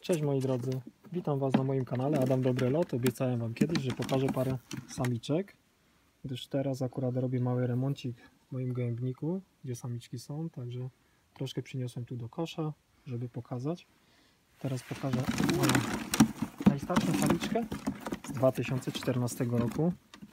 Cześć moi drodzy, witam Was na moim kanale Adam Dobry Lot. Obiecałem Wam kiedyś, że pokażę parę samiczek, gdyż teraz akurat robię mały remoncik w moim gołębniku, gdzie samiczki są, także troszkę przyniosłem tu do kosza, żeby pokazać. Teraz pokażę moją najstarszą samiczkę z 2014 roku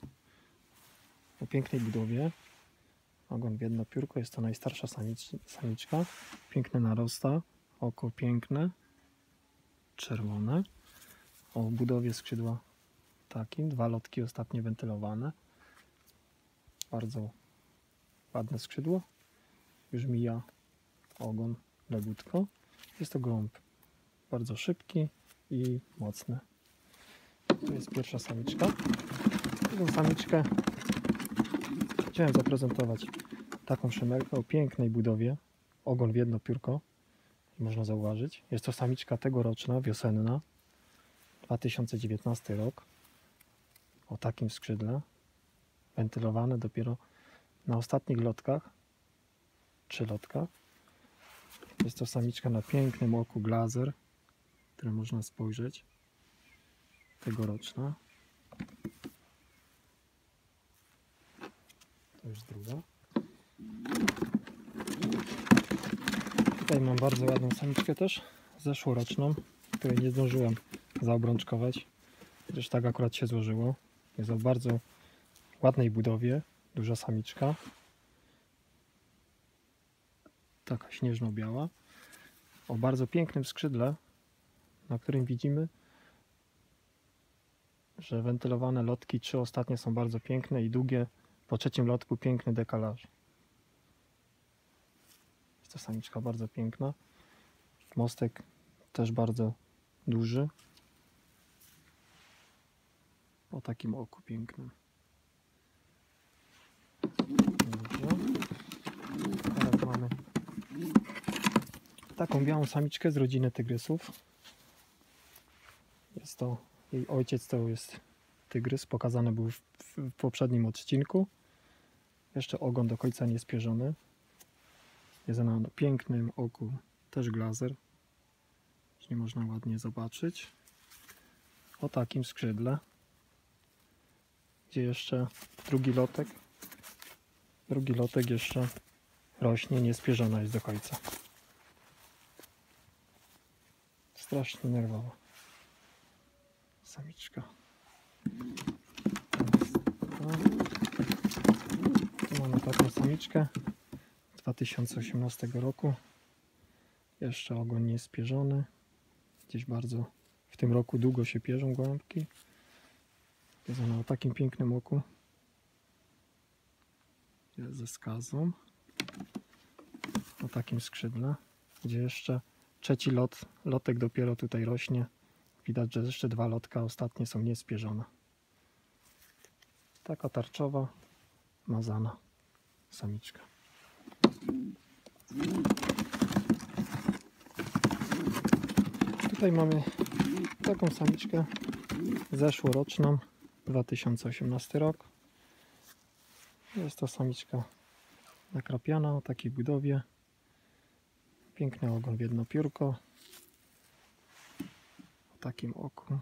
o pięknej budowie. Ogon w jedno piórko, jest to najstarsza samiczka, piękne narosta, oko piękne, czerwone, o budowie skrzydła takim, dwa lotki ostatnio wentylowane, bardzo ładne skrzydło, już mija ogon legutko. Jest to gołąb bardzo szybki i mocny. To jest pierwsza samiczka. Drugą samiczkę chciałem zaprezentować taką szymerkę o pięknej budowie, ogon w jedno piórko. Można zauważyć, jest to samiczka tegoroczna, wiosenna, 2019 rok, o takim skrzydle, wentylowane dopiero na ostatnich lotkach, 3 lotkach. Jest to samiczka na pięknym oku glazer, które można spojrzeć, tegoroczna. To już druga. Tutaj mam bardzo ładną samiczkę też, zeszłoroczną, której nie zdążyłem zaobrączkować, gdyż tak akurat się złożyło. Jest o bardzo ładnej budowie, duża samiczka, taka śnieżno-biała, o bardzo pięknym skrzydle, na którym widzimy, że wentylowane lotki 3 ostatnie są bardzo piękne i długie, po trzecim lotku piękny dekalaż. To samiczka bardzo piękna, mostek też bardzo duży, o takim oku pięknym. Teraz mamy taką białą samiczkę z rodziny tygrysów. Jest to jej ojciec, to jest tygrys, pokazany był w poprzednim odcinku. Jeszcze ogon do końca nie spierzony. Jest ona na pięknym oku, też glazer, nie można ładnie zobaczyć, o takim skrzydle, gdzie jeszcze drugi lotek jeszcze rośnie, niespierzona jest do końca. Strasznie nerwowa samiczka. Tu mamy taką samiczkę 2018 roku, jeszcze ogon nie spierzony, gdzieś bardzo w tym roku długo się pierzą gołąbki. Jest ona o takim pięknym oku, jest ze skazą, o takim skrzydle, gdzie jeszcze trzeci lotek dopiero tutaj rośnie. Widać, że jeszcze 2 lotka ostatnie są niespierzone. Taka tarczowa, mazana samiczka. Tutaj mamy taką samiczkę zeszłoroczną, 2018 rok. Jest to samiczka nakrapiana o takiej budowie. Piękny ogon w jedno piórko, o takim oku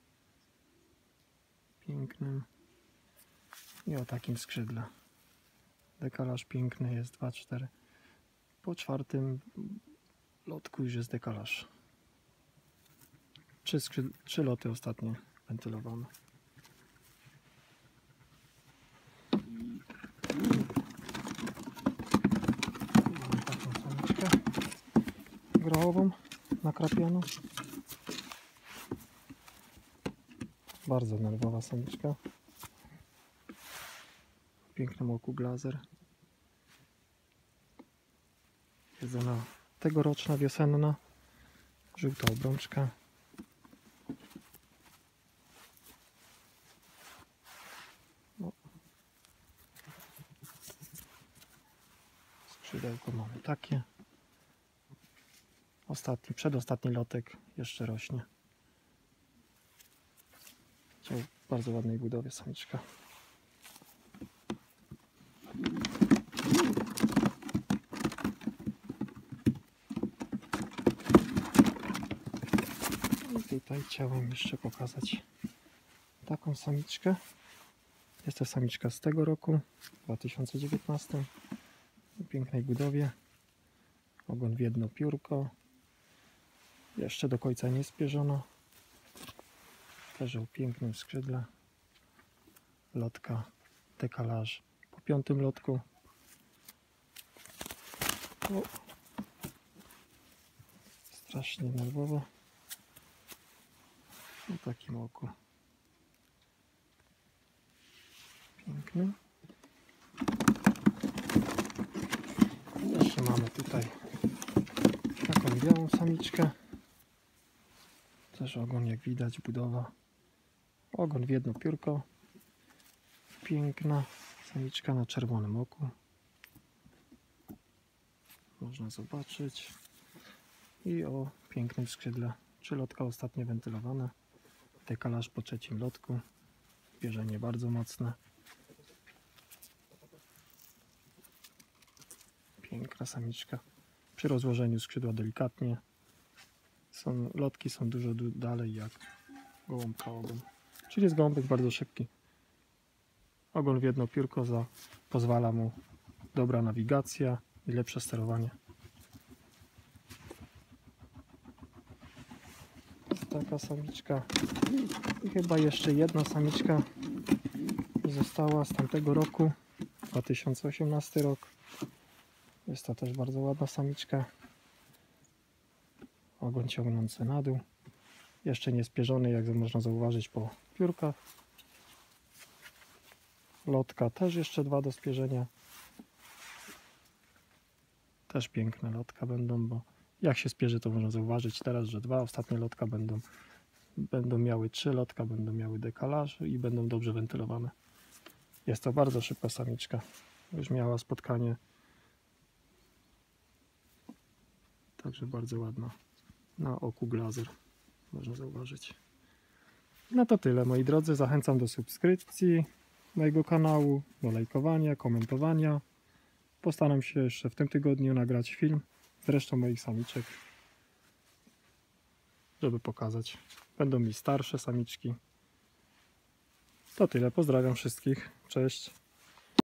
pięknym i o takim skrzydle. Dekalaż piękny jest 2-4. Po 4 lotku już jest dekalaż. 3 loty ostatnie wentylowane. Mamy taką samiczkę grochową, nakrapioną. Bardzo nerwowa samiczka. W pięknym oku glazer. Jest ona tegoroczna, wiosenna, żółta obrączka. Skrzydełko mamy takie. Przedostatni lotek jeszcze rośnie. W bardzo ładnej budowie samiczka. tutaj chciałem jeszcze pokazać taką samiczkę. Jest to samiczka z tego roku, 2019. W pięknej budowie. Ogon w jedno piórko. Jeszcze do końca nie spierzona. Też o pięknym skrzydle. Lotka, dekalaż po 5. lotku. O, strasznie nerwowo. W takim oku. Piękny. Jeszcze mamy tutaj taką białą samiczkę. Też ogon, jak widać, budowa. Ogon w jedno piórko. Piękna samiczka na czerwonym oku. Można zobaczyć. I o pięknym skrzydle. 3 lotka ostatnio wentylowane. Dekalaż po 3. lotku. Bierzenie bardzo mocne. Piękna samiczka. Przy rozłożeniu skrzydła delikatnie. Lotki są dużo dalej jak gołąbka ogon. Czyli jest gołąbek bardzo szybki. Ogon w jedno piórko pozwala mu dobra nawigacja i lepsze sterowanie. Taka samiczka. I chyba jeszcze jedna samiczka została z tamtego roku, 2018 rok. Jest to też bardzo ładna samiczka. Ogon ciągnący na dół. Jeszcze nie spierzony, jak można zauważyć po piórkach. Lotka też jeszcze 2 do spierzenia. Też piękne lotka będą, bo jak się spierzy, to można zauważyć teraz, że 2 ostatnie lotka będą miały 3 lotka, będą miały dekalaż i będą dobrze wentylowane. Jest to bardzo szybka samiczka. Już miała spotkanie. Także bardzo ładna. Na oku glazer można zauważyć. No to tyle, moi drodzy. Zachęcam do subskrypcji mojego kanału, do lajkowania, komentowania. Postaram się jeszcze w tym tygodniu nagrać film z resztą moich samiczek, żeby pokazać. Będą mi starsze samiczki. To tyle. Pozdrawiam wszystkich. Cześć.